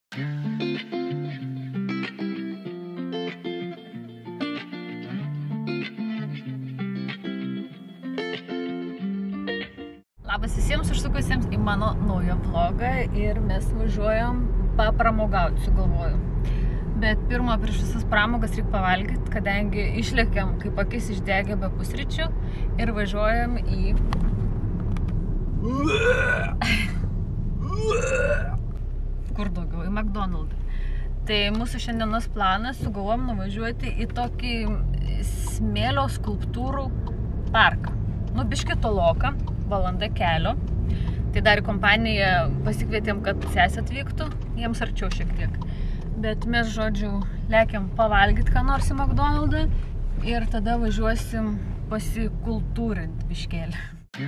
Labas visiems užsukusiems į mano naują vlogą ir mes važiuojam papramogauti, sugalvoju. Bet pirmo prieš visas pramogas reikia pavalgyti, kadangi išlėkiam kaip akis išdegę be pusryčių ir važiuojam į... Kur daugiau? Į McDonald's. Tai mūsų šiandienos planas, sugalvojom nuvažiuoti į tokį smėlio skulptūrų parką. Nu, biškį toloka, valanda kelio. Tai dar į kompaniją pasikvietėm, kad sesė atvyktų, jiems arčiau šiek tiek. Bet mes, žodžiu, lekiam pavalgyti ką nors į McDonald'ą ir tada važiuosim pasikultūrint biškėlį.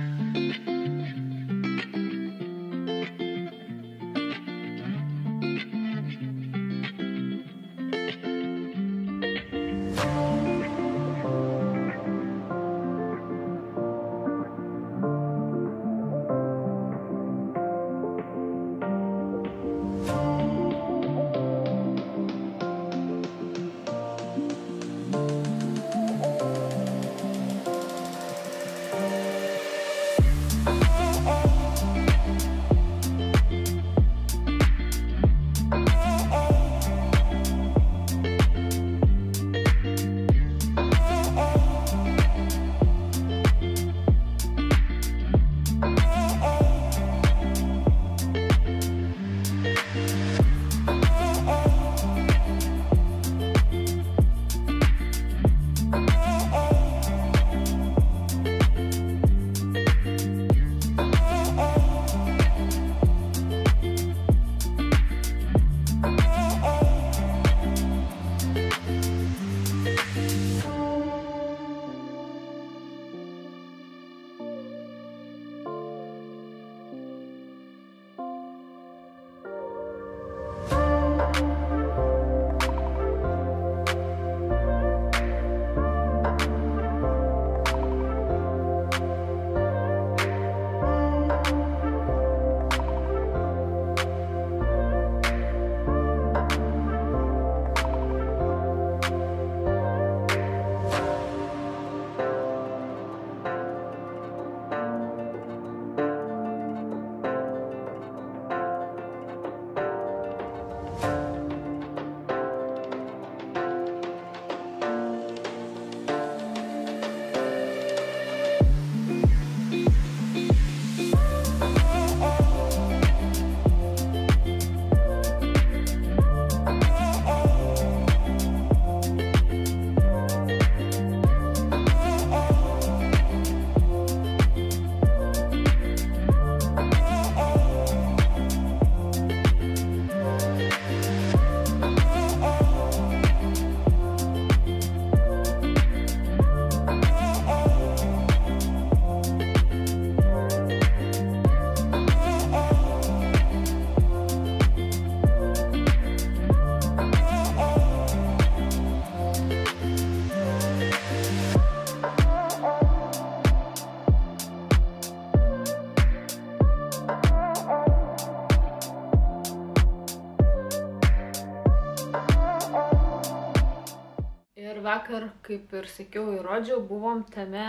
Vakar, kaip ir sakiau, įrodžiau, buvom tame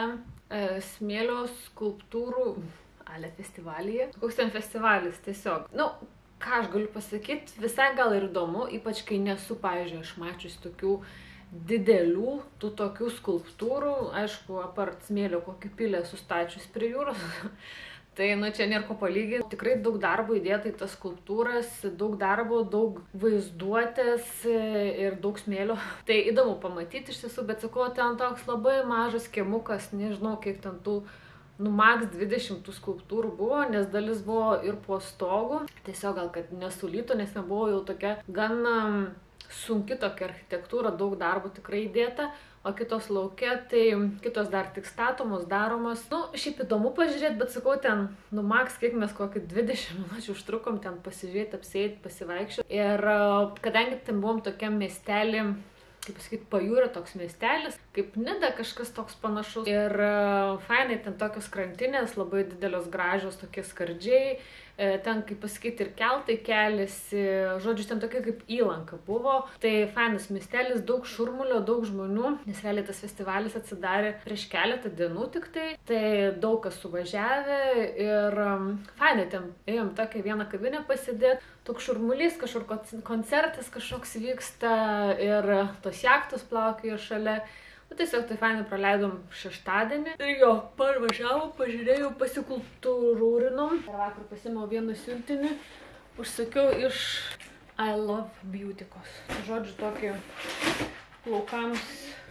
smėlio skulptūrų festivalyje. Koks ten festivalis tiesiog. Nu, ką aš galiu pasakyti, visai gal ir įdomu, ypač kai nesu, pavyzdžiui, aš mačius tokių didelių, tų tokių skulptūrų, aišku, apart smėlio kokį pilę sustačius prie jūros. Tai, nu, čia nėra ko palyginti. Tikrai daug darbo įdėta į tas skulptūras, daug darbo, daug vaizduotės ir daug smėlio. Tai įdomu pamatyti iš tiesų, bet sakau, ten toks labai mažas kiemukas, nežinau, kiek ten tų, nu, maks 20 tų skulptūrų buvo, nes dalis buvo ir po stogu. Tiesiog gal, kad nesulyto, nes nebuvo jau tokia gan sunki tokia architektūra, daug darbo tikrai įdėta. O kitos laukia, tai kitos dar tik statomos, daromos. Nu, šiaip įdomu pažiūrėti, bet sakau, ten, nu, maks, kiek mes kokį 20 minučių užtrukom ten pasižiūrėti, apsėti, pasivaikščioti. Ir kadangi ten buvom tokiam miestelį, kaip pasakyti, pajūrio toks miestelis, kaip Nida kažkas toks panašus. Ir fainai ten tokios krantinės, labai didelios gražios tokie skardžiai, ten, kaip pasakyti, ir keltai keliasi, žodžiu, ten tokia kaip įlanka buvo. Tai fainas miestelis, daug šurmulio, daug žmonių, nes realiai tas festivalis atsidarė prieš keletą dienų tik tai. Tai daug kas suvažiavę ir fainai, ten ėjom tokią vieną kavinę pasidėti, toks šurmulys, kažkur koncertas kažkoks vyksta ir tos jachtos plaukioja šalia. Tiesiog tai fainai praleidom šeštadienį. Ir jo, parvažiavom, pažiūrėjau, pasikultūrūrinom. Ir vakar pasimau vieną siuntinį, užsakiau iš I Love Beautikos. Žodžiu, tokį plaukams...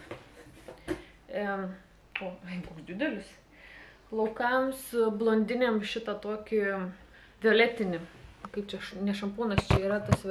koks didelis. Plaukams blondinėm šitą tokį violetinį. Kaip čia, ne šampūnas, čia yra tas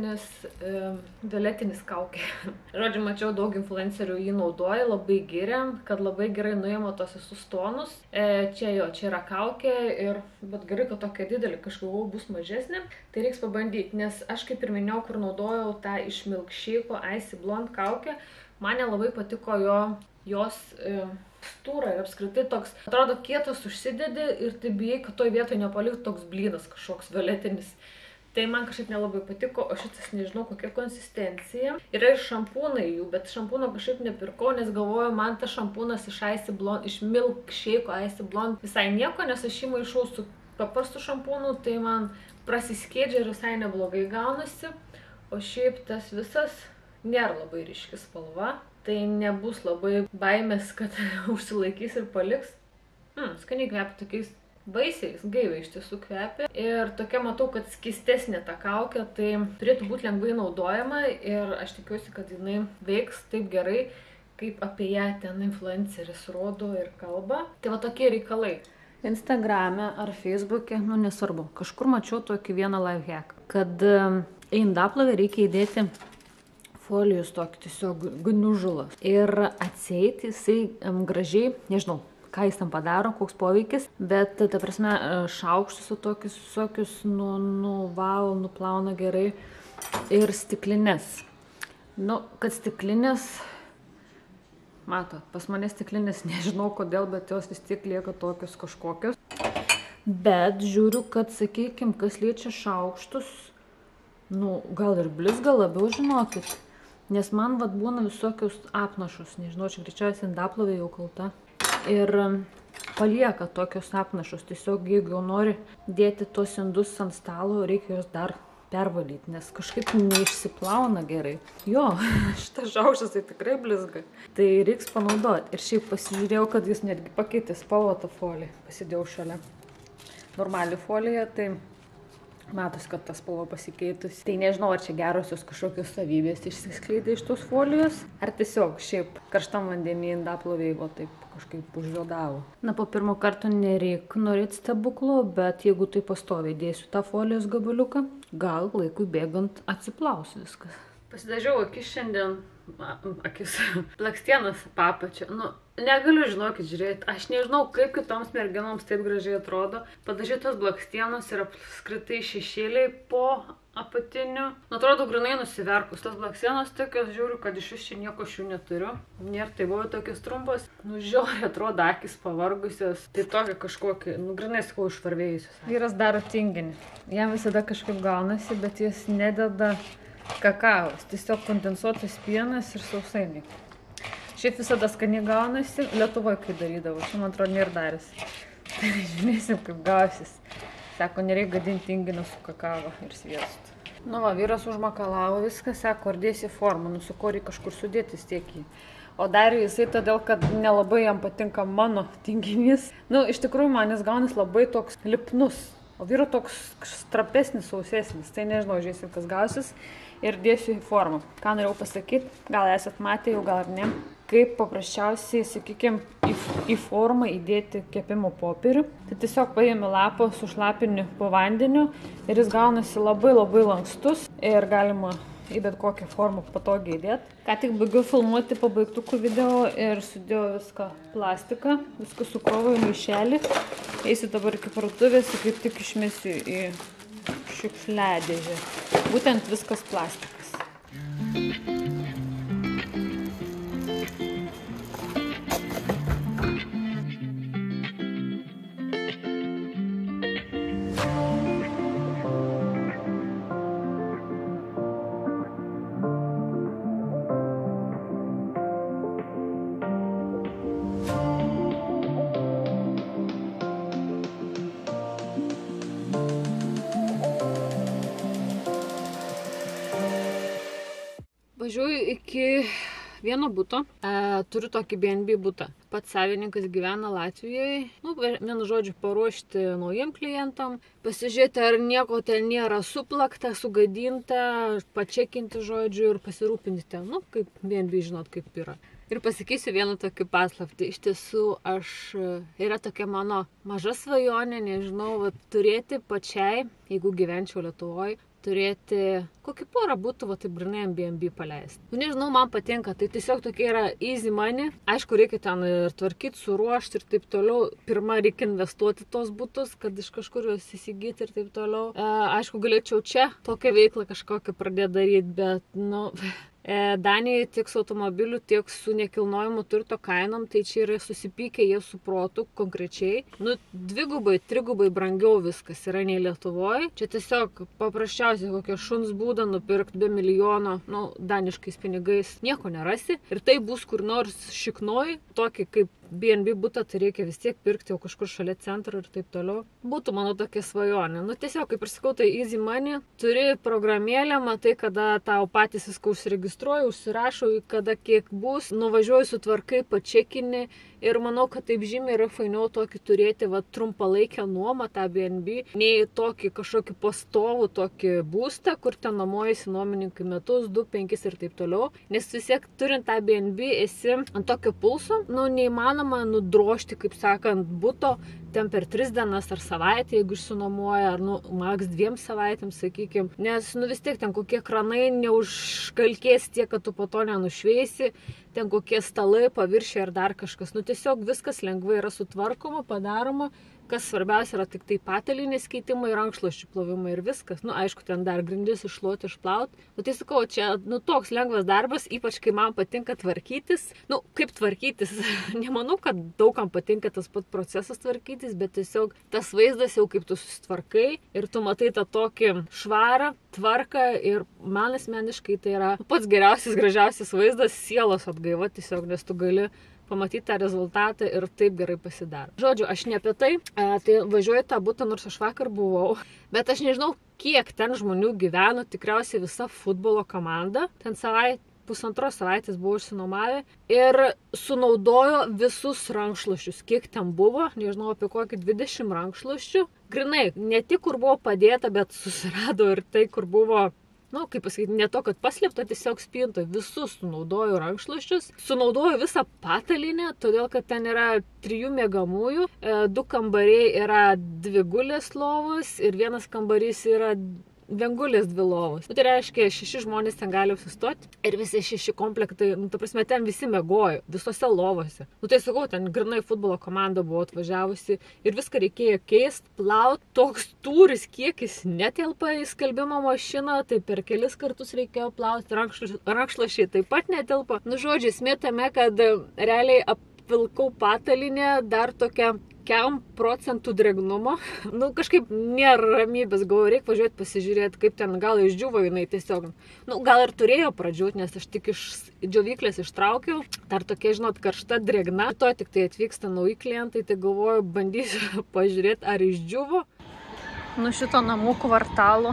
violetinis kaukė. Žodžiu, mačiau daug influencerių jį naudoja, labai giria, kad labai gerai nuima tos visus tonus. Čia yra kaukė, bet gerai, kad tokia didelė, kažkaip bus mažesnė. Tai reiks pabandyti, nes aš kaip ir minėjau, kur naudojau tą iš Milkshake Icy Blonde kaukę, man labai patiko jos tekstūra ir apskritai toks, atrodo, kietas užsidedi ir tai bijai, kad toj vietoj nepaliktų toks blynas kažkoks violetinis. Tai man kažkaip nelabai patiko, o šitas nežinau kokia konsistencija. Yra ir šampūnai jų, bet šampūno kažkaip nepirkau, nes galvoju, man tas šampūnas iš Milkshake Icy Blonde visai nieko, nes aš jį maišau su paprastu šampūnu, tai man prasiskiedžia ir visai neblogai gaunasi. O šiaip tas visas nėra labai ryški spalva. Tai nebus labai baimės, kad užsilaikys ir paliks. Skaniai kvepia tokiais vaisiais, gaiviai iš tiesų kvepia. Ir tokia matau, kad skystesnė ta kaukė, tai turėtų būti lengvai naudojama ir aš tikiuosi, kad jinai veiks taip gerai, kaip apie ją ten influenceris rodo ir kalba. Tai va tokie reikalai. Instagrame ar Facebook'e, nesvarbu, kažkur mačiau tokį vieną lifehack, kad į indaplovę reikia įdėti folijus tokį tiesiog gniužulas. Ir atseit jisai gražiai, nežinau, ką jis tam padaro, koks poveikis, bet, ta prasme, šaukštus tokius visokius nuvalo, nuplauna gerai ir stiklinės. Kad stiklinės, matot, pas mane stiklinės, nežinau kodėl, bet jos vis tiek lieka tokios kažkokios. Bet žiūriu, kad, sakykime, kas liečia šaukštus, gal ir blizga labiau, žinokit. Nes man būna visokius apnašus, nežinau, čia greičiausiai indaplovė jau kalta. Ir palieka tokios apnašus, tiesiog jeigu jau nori dėti tos indus ant stalo, reikia jos dar pervalyti, nes kažkaip neišsiplauna gerai. Jo, šitas šaukštas tai tikrai blizga. Tai reiks panaudoti. Ir šiaip pasižiūrėjau, kad jis netgi pakeitė spalvą tą foliją. Pasidėjau šalia normalią foliją, tai matos, kad ta spalva pasikeitusi. Tai nežinau, ar čia gerosios kažkokios savybės išsiskleidė iš tos folijos, ar tiesiog šiaip karštam vandenį indaplovėj taip kažkaip užjuodavo. Po pirmo karto nereik norėti stebuklo, bet jeigu tai pastoviai dėsiu tą folijos gabaliuką, gal laikui bėgant atsiplaus viskas. Pasidažiau akis šiandien, blakstienas papačia. Negaliu, žinokit, žiūrėti. Aš nežinau, kaip kitoms merginoms taip gražiai atrodo. Padažytos blakstienos ir apskritai šešėliai po apatiniu. Atrodo, grinai nusiverkus. Tas blakstienos tokios, žiūriu, kad iš vis čia nieko šių neturiu. Nėra, tai buvo tokios trumpos. Žiauriai atrodo, akis pavargusios. Tai tokia kažkokia, grinai sakau, išvarvėjusios. Vyras daro tinginį. Jam visada kažkaip gaunasi, bet jis nededa kakavos. Tiesiog kondensuotas pienas ir sausainiai. Šiaip visada skaniai gaunasi. Lietuvoje kai darydavo, čia man atrodo nėra daręs. Tai žiūrėsim, kaip gausis. Sako, nereikia gadinti tinginio su kakava ir sviestu. Vyras užmakalavo viską, sako, ar dėsi formą, su ko reikia kažkur sudėti stiekį. O darė jisai todėl, kad nelabai jam patinka mano tinginys. Iš tikrųjų, man jis gaunas labai toks lipnus. O vyro toks strapesnis, sausesnis. Tai nežinau, žiūrėsim, kas gausis. Ir dėsiu į formą. Ką norėjau pasakyti, gal esat matę jau, gal ar ne. Kaip paprasčiausiai, sakykime, į formą įdėti kepimo popierių. Tai tiesiog paimi lapą, sušlapini po vandeniu ir jis gaunasi labai labai lankstus ir galima į bet kokią formą patogiai įdėti. Ką tik baigiau filmuoti pabaigtukų video ir sudėjau viską plastiką, viską sukroviau į maišelį. Eisiu dabar iki parduotuvės ir kaip tik išmesiu į šiukšliadėžę. Būtent viskas plastikas. Važiuoju iki vieno buto. Turiu tokį BNB butą. Pats savininkas gyvena Latvijoje. Vienu žodžiu, paruošti naujiem klientam. Pasižiūrėti, ar nieko ten nėra suplakta, sugadinta, pačekinti žodžiu ir pasirūpinti ten. Kaip BNB žinot, kaip yra. Ir pasakysiu vieną tokį paslaptį. Iš tiesų, yra tokia mano maža svajonė, nežinau, turėti pačiai, jeigu gyvenčiau Lietuvoje, turėti kokį porą būtų, taip grinai BNB paleisti. Nežinau, man patinka, tai tiesiog tokia yra easy money. Aišku, reikia ten ir tvarkyti, suruošti ir taip toliau. Pirma, reikia investuoti tos būtus, kad iš kažkur juos įsigyti ir taip toliau. Aišku, galėčiau čia tokią veiklą kažkokią pradėti daryti, bet, Danijoje tiek su automobiliu, tiek su nekilnojimu turto kainom, tai čia yra susipykę jie su protu konkrečiai. Dvigubai, trigubai brangiau viskas yra nei Lietuvoje. Čia tiesiog paprasčiausiai kokią šuns būdą nupirkti be milijono, daniškais pinigais nieko nerasi. Ir tai bus kur nors šiknoj, tokį kaip BNB butą, tai reikia vis tiek pirkti jau kažkur šalia centro ir taip toliau. Būtų mano tokia svajonė. Tiesiog, kaip ir sakau, tai easy money. Turi programėlę, matai, kada tau patys viską užsiregistruoji, užsirašau, kada kiek bus, nuvažiuoju sutvarkai, pačekini. Ir manau, kad taip žymiai yra fainiau tokį turėti trumpalaikę nuomą, tą BNB, nei tokį kažkokį pastovų tokį būstą, kur ten nuomojasi nuomininkai metus, 2, 5 ir taip toliau. Nes vis tiek turint tą BNB esi ant tokio pulso, neįmanoma nudrožti, kaip sakant, buto ten per 3 dienas ar savaitę, jeigu išsinuomoja, ar maks 2 savaitėms, sakykim. Nes vis tiek ten kokie kranai neužkalkės tiek, kad tu po to nenušveisi, ten kokie stalai, paviršiai ar dar kažkas. Tiesiog viskas lengvai yra sutvarkoma, padaroma. Kas svarbiausia yra tik tai patalynės keitimai, rankšluosčių plovimai ir viskas. Aišku, ten dar grindis iššluoti, išplauti. Tai sakau, čia toks lengvas darbas, ypač kai man patinka tvarkytis. Kaip tvarkytis? Nemanau, kad daugam patinka tas pat procesas tvarkytis, bet tiesiog tas vaizdas jau kaip tu susitvarkai ir tu matai tą tokį švarą, tvarką ir man asmeniškai tai yra pats geriausias, gražiausias vaizdas, sielos atgaiva tiesiog, nes tu gali pamatyti tą rezultatą ir taip gerai pasidaro. Žodžiu, aš ne apie tai, tai važiuoju tą butą, nors aš vakar buvau, bet aš nežinau, kiek ten žmonių gyveno, tikriausiai visa futbolo komanda, ten pusantros savaitės buvo išsinuomavę ir sunaudojo visus rankšluosčius, kiek ten buvo, nežinau, apie kokį 20 rankšluosčių. Grinai, ne tik kur buvo padėta, bet susirado ir tai, kur buvo, kaip pasakyti, ne to, kad paslėpta, tiesiog spintoje visus sunaudoju rankšluosčius. Sunaudoju visą patalynę, todėl, kad ten yra 3 miegamųjų, 2 kambariai yra 2 gulės lovos ir 1 kambarys yra viengulės 2 lovos. Tai reiškia, 6 žmonės ten gali apsistoti ir visi 6 komplektai, ta prasme, ten visi miegojo, visose lovose. Tai sakau, ten grinai futbolo komanda buvo atvažiavusi ir viską reikėjo keisti, plauti. Toks tūris kiekis netelpa į skalbimo mašiną, tai per kelis kartus reikėjo plauti, rankšluosčiai taip pat netelpa. Žodžiu, esmė tame, kad realiai apvilkau patalynę dar tokią 4% drėgnumo. Kažkaip nėra ramybės, galvoju, reikia važiuoti pasižiūrėti, kaip ten gal išdžiuvo jinai tiesiog. Gal ir turėjo pradžiūti, nes aš tik iš džiovyklės ištraukiau. Dar tokia, žinot, karšta drėgna. To tik tai atvyksta nauji klientai, tai galvoju, bandysiu pažiūrėti, ar išdžiuvo. Šito namų kvartalo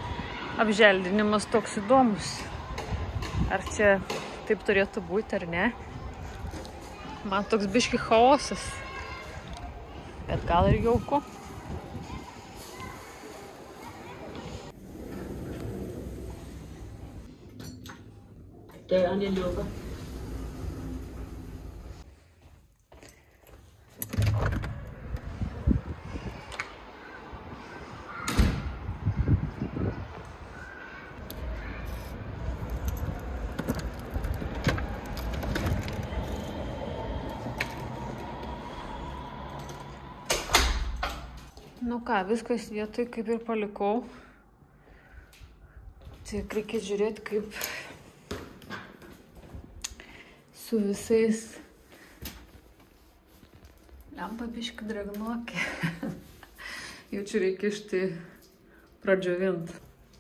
apželdinimas toks įdomus. Ar čia taip turėtų būti, ar ne? Man toks biški chaosas. Bet gal ir jauku. Det er jeg lukker. Viskas vietoj kaip ir palikau. Tik reikia žiūrėti, kaip su visais lempa biški drėgnuokė. Jau čia reikia ištai pradžiovinti.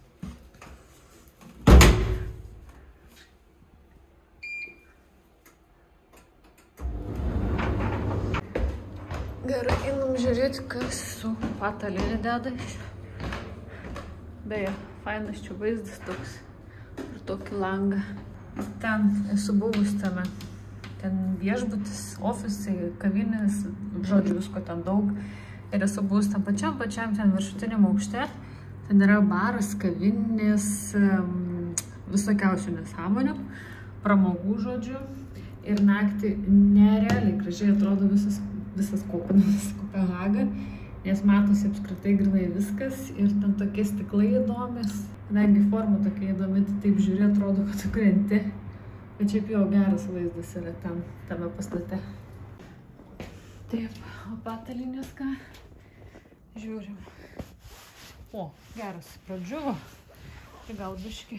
Gerai, einam žiūrėti, kas su patalynė dedais. Beje, fainas čia vaizdas toks ir tokį langą. ten esu buvus tame. Ten viešbutis, ofisai, kavinės, žodžiu, visko ten daug. Ir esu buvus tam pačiam ten viršutiniam aukšte. Ten yra baras, kavinės, visokiausių nesąmonių, pramogų, žodžiu. Ir naktį nerealiai gražiai atrodo visas Kopenhaga, nes matosi apskritai grinai viskas ir ten tokie stiklai įdomis. Kadangi forma tokia įdomi, tai taip žiūri, atrodo, kad tu krenti. Bet šiaip jau geras vaizdas yra tame pastate. Taip, o patalinės ką? Žiūrim. O, geras, pradžiuvo. Tai gal biški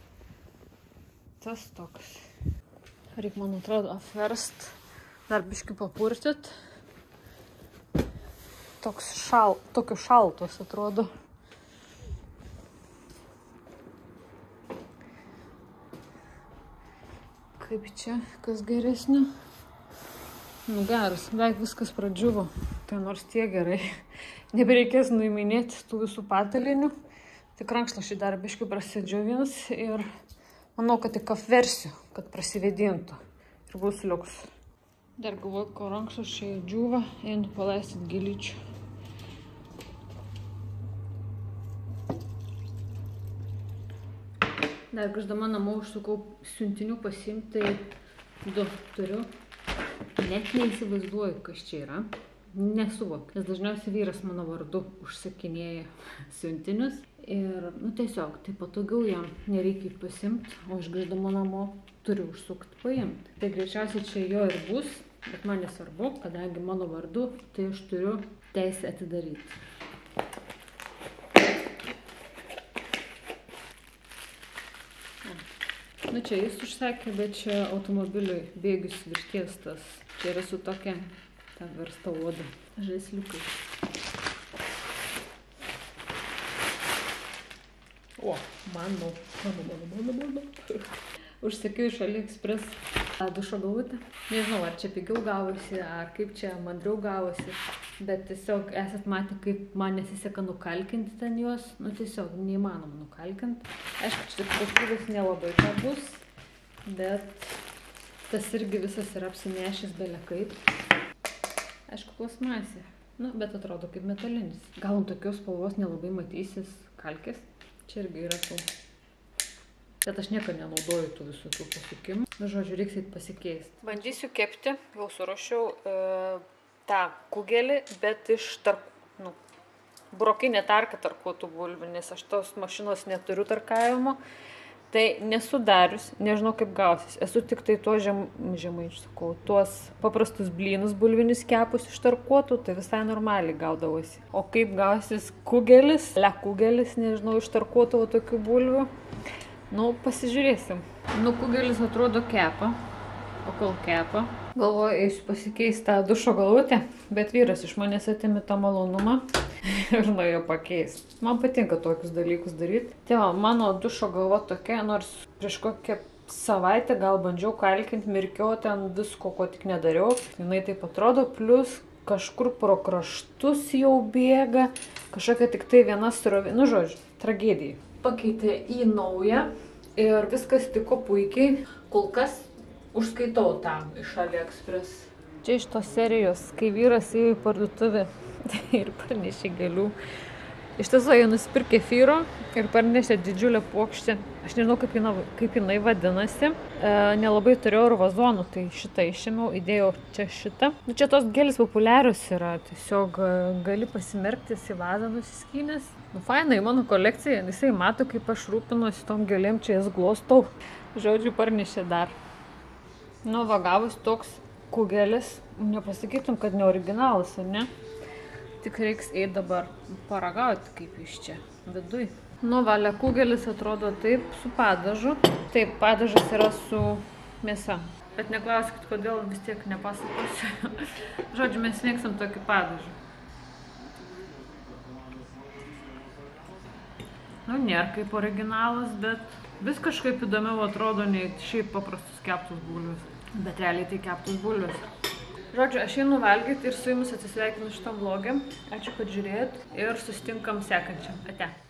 tas toks. Reik, man atrodo, apverst, dar biški papurtit. Tokius šaltos atrodo. Kaip čia, kas geresnio? Nu geras, beveik viskas pradžiuvo. Tai nors tie gerai. Nebereikės nuiminėti tų visų patalinių. Tik rankšluostį dar biškį prasidžiovins ir manau, kad tik apversiu, kad prasivėdintų. Ir bus liuks. Dar galvoju, ko rankšluosčiai džiūva, einu palaistyt gėlyčių. Dar grįždama namo užsukau siuntinių pasiimti, tai 2 turiu. Net neįsivaizduoju, kas čia yra. Nesuvokiu, nes dažniausiai vyras mano vardu užsakinėja siuntinius. Ir, tiesiog, tai patogiau jam nereikia pasiimti, o aš grįždama namo turiu užsukti paimti. Tai greičiausiai čia jo ir bus, bet man nesvarbu, kadangi mano vardu, tai aš turiu teisę atidaryti. Čia jis užsakė, bet čia automobiliui bėgius virties tas. Čia yra su tokia ta versta oda. Žaisliukai. O, mano. Užsakiau iš AliExpress dušo galvutę. Nežinau, ar čia pigiau gavosi, ar kaip čia mandriau gavosi. Bet tiesiog esat matę, kaip man nesiseka nukalkinti ten juos. Tiesiog neįmanoma nukalkinti. Aišku, čia kokybės nelabai ką bus. Bet tas irgi visas yra apsinešęs belekaip. Aišku, plasmasė. Bet atrodo kaip metalinis. Gal ant tokios spalvos nelabai matysis kalkės. Čia irgi yra tų. Bet aš niekada nenaudoju tų visokių pasukimų. Žodžiu, reiks eit pasikeisti. Bandysiu kepti. Jau suruošiau tą kugelį, bet iš burokinė tarka tarkuotų bulvių, nes aš tos mašinos neturiu tarkavimo. Tai nesudarius, nežinau kaip gausis. Esu tik tai tuos tuos paprastus blynus bulvinius kepus iš tarkuotų, tai visai normaliai gaudavosi. O kaip gausis kugelis, kugelis, nežinau, iš tarkuotų tokių bulvių. Pasižiūrėsim. Kugelis atrodo kepa, o kol kepa. Galvoju, eisiu pasikeisti tą dušo galvutę, bet vyras iš manęs atėmė tą malonumą ir nuėjo pakeisti. Man patinka tokius dalykus daryti. Tai mano dušo galva tokia, nors prieš kokią savaitę gal bandžiau kalkinti, mirkiau ten visko, ko tik nedariau. Jinai taip atrodo, plus kažkur pro kraštus jau bėga, kažkokia tik tai viena srovė, žodžiu, tragedija. Pakeitė į naują ir viskas tiko puikiai. Kol kas užskaitau tą iš AliExpress. Čia iš tos serijos, kai vyras ėjo į parduotuvę ir parnešė gėlių. Iš tiesų, jie nusipirkė kefyro ir parnešė didžiulę puokštę. Aš nežinau, kaip jinai vadinasi. Nelabai turėjau ir vazonų, tai šitą išėmiau, įdėjau čia šitą. Čia tos gėlės populiarios yra, tiesiog gali pasimerktis į vazą nusiskynęs. Fainai, mano kolekcija, jisai mato, kaip aš rūpinuosi tom gėlėm, čia jas glostau. Žodžiu, parnešė dar. Gavus toks kugelis, nepasakytum, kad ne originalas, ar ne? Tik reiks eiti dabar paragauti, kaip iš čia viduj. Valia kugelis atrodo taip su padažu. Taip, padažas yra su mėsa. Bet neklauskit, kodėl vis tiek nepasakosiu. Žodžiu, mes mėgstam tokį padažą. Nėra kaip originalas, bet vis kažkaip įdomiau atrodo nei šiaip paprastus keptus bulves. Bet realiai tai keptus bulves. Žodžiu, aš einu valgyti ir su jumis atsisveikinu šitam vlogę. Ačiū, kad žiūrėjot ir susitinkam sekančiam. Ate.